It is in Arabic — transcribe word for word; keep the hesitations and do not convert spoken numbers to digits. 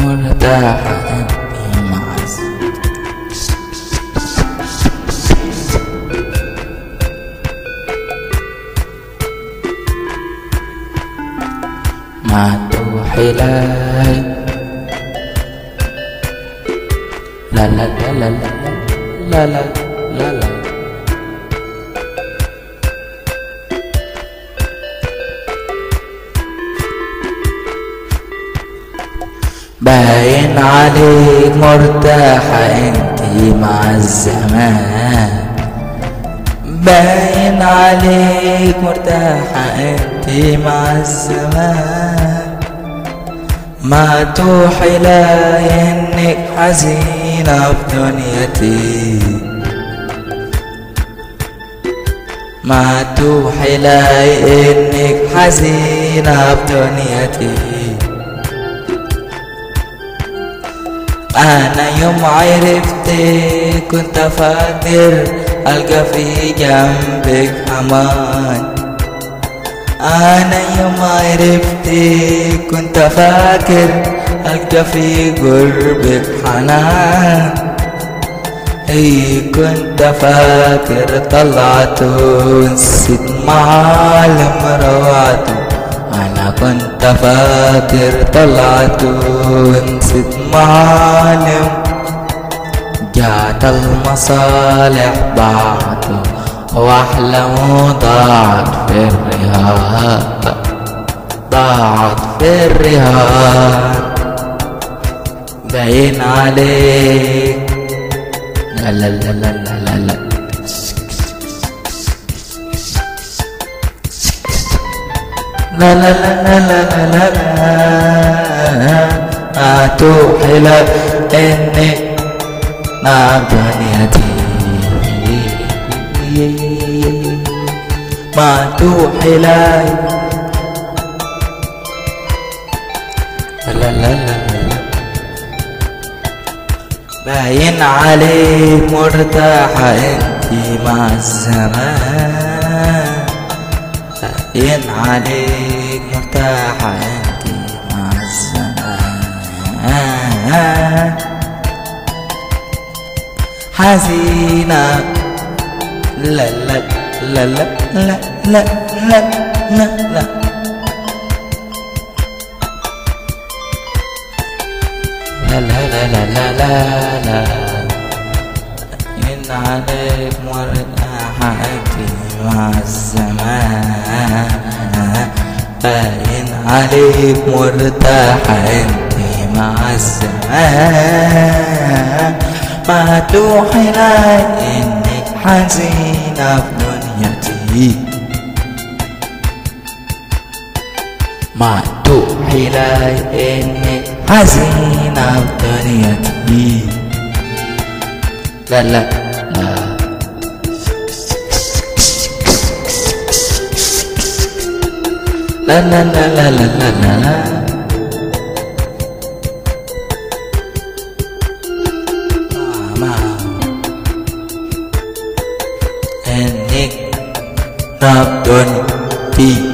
مرتاحة انتي مع ما توحي لاي لا لا لا لا لا لا لا لا باين عليك مرتاحة انتي مع الزمان، باين عليك مرتاحة انتي مع الزمان، ما توحي لا انك حزينة بدنيتي، ما توحي لا انك حزينة بدنيتي. أنا يوم عرفتك كنت فاكر ألقى في جنبك أمان، أنا يوم عرفتك كنت فاكر ألقى في قربك حنان، إي كنت فاكر طلعت ونسيت معالم روعته، أنا كنت فاكر طلعت ونسيت معالم، جات المصالح بعده وأحلام ضاعت في الرهان، ضاعت في الرهان. باين عليك لا لا لا لا لا لا لا لا لا لا لا لا ما توحي لك انك مع دنيتي، ما توحي لك لا لا لا باين عليك مرتاحة انتي مع الزمان، باين عليك مرتاحة انتي مع الزمان، حزينة لا لا لا لا لا لا لا لا لا لا لا لا لا لا لا باين عليك مرتاحة انتي مع الزمان، باين عليك مرتاحة انتي مع الزمان، ما توحي لي انك حزينة بدنيتي، ما توحي لي انك حزينة بدنيتي. لا لا لا لا لا لا لا لا لا لا انك نبض